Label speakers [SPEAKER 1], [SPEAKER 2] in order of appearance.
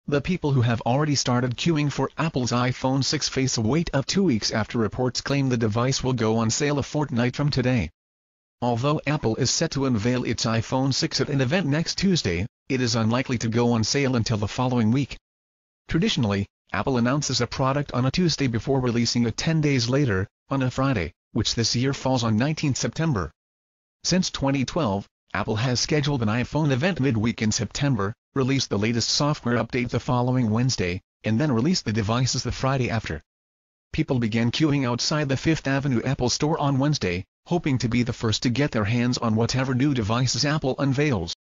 [SPEAKER 1] The people who have already started queuing for Apple's iPhone 6 face a wait of 2 weeks after reports claim the device will go on sale a fortnight from today. Although Apple is set to unveil its iPhone 6 at an event next Tuesday, it is unlikely to go on sale until the following week. Traditionally, Apple announces a product on a Tuesday before releasing it 10 days later, on a Friday, which this year falls on 19 September. Since 2012, Apple has scheduled an iPhone event midweek in September, released the latest software update the following Wednesday, and then released the devices the Friday after. People began queuing outside the Fifth Avenue Apple Store on Wednesday, hoping to be the first to get their hands on whatever new devices Apple unveils.